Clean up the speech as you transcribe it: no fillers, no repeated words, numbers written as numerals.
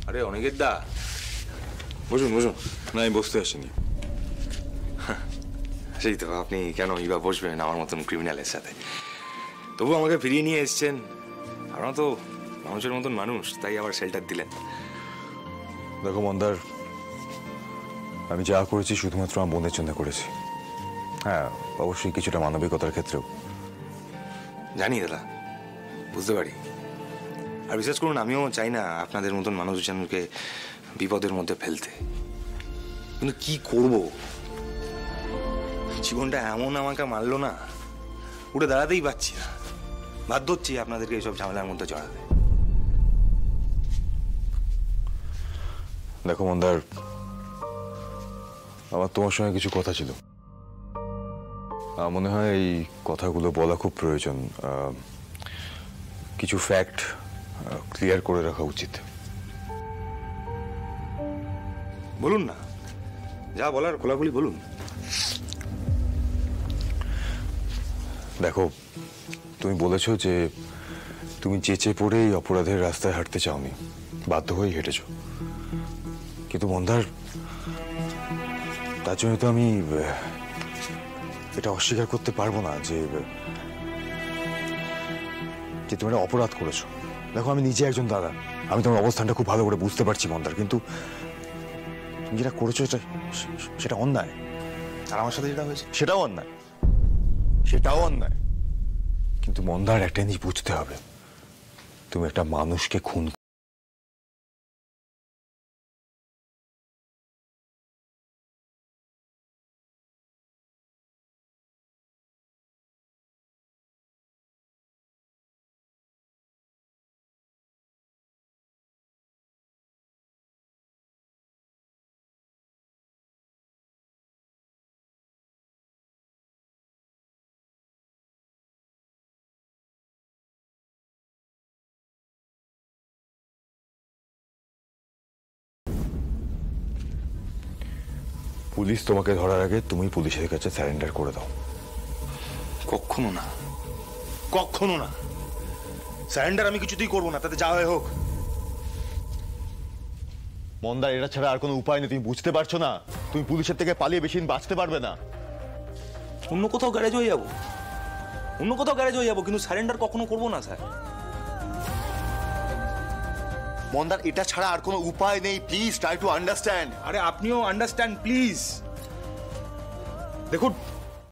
আরে অনেকের দা, বসুন বসুন। না, আমি বসতে আসিনি। সেই তো, আপনি কেন ইবা বসবেন আমার মতন ক্রিমিনালের সাথে? তবু আমাকে ফিরিয়ে নিয়ে এসছেন। আপনারা তো মানুষের মতন মানুষ, তাই আবার শেল্টার দিলেন। দেখো মন্দার, আমি যা করেছি শুধুমাত্র আমার বোনের জন্য করেছি। হ্যাঁ, অবশ্যই কিছুটা মানবিকতার ক্ষেত্রেও। জানি দাদা, বুঝতে পারি। আর বিশ্বাস করুন, আমিও চাই না আপনাদের মতন মানুষজনকে বিপদের মধ্যে ফেলতে, কিন্তু কি করব? জীবনটা এমন আমাকে মারলো না, উঠে দাঁড়াতেই পারছি না। বাধ্য হচ্ছি আপনাদেরকে এইসব ঝামেলার মধ্যে জড়াতে। দেখো মন্দার, আমার তোমার সঙ্গে কিছু কথা ছিল। মনে হয় এই কথাগুলো বলা খুব প্রয়োজন। কিছু ফ্যাক্ট ক্লিয়ার করে রাখা উচিত। বলুন না, যা বলার খোলাখুলি বলুন। দেখো, তুমি বলেছো যে তুমি চেঁচে পড়ে এই অপরাধের রাস্তায় হাঁটতে চাওনি, বাধ্য হয়েই হেঁটেছো। কিন্তু মন্দার, তার জন্য তো আমি এটা অস্বীকার করতে পারবো না যে তুমি একটা অপরাধ করেছো। দেখো, আমি নিজে একজন দাদা, আমি তোমার অবস্থানটা খুব ভালো করে বুঝতে পারছি মন্দার, কিন্তু তুমি যেটা করেছো সেটা অন্যায়। আর আমার সাথে যেটা হয়েছে সেটাও অন্যায়, সেটাও অন্যায়। কিন্তু মন্দার, একটা জিনিস বুঝতে হবে, তুমি একটা মানুষকে খুন পুলিশ তোমাকে ধরার আগে তুমি পুলিশের কাছে সারেন্ডার করে দাও। কখনো না, কখনো না। সারেন্ডার আমি কিছুতেই করবো না, তাতে যা হয় হোক। মন্দার, এটা ছাড়া আর কোনো উপায় নেই, তুমি বুঝতে পারছো না? তুমি পুলিশের থেকে পালিয়ে বেশি দিন বাঁচতে পারবে না। অন্য কোথাও গ্যারেজ হয়ে যাবো, অন্য কোথাও গ্যারেজ হয়ে যাবো, কিন্তু সারেন্ডার কখনো করবো না স্যার। মন্দার, এটা ছাড়া আর কোনো উপায় নেই, প্লিজ ট্রাই টু আন্ডারস্ট্যান্ড। আরে আপনিও আন্ডারস্ট্যান্ড প্লিজ। দেখুন,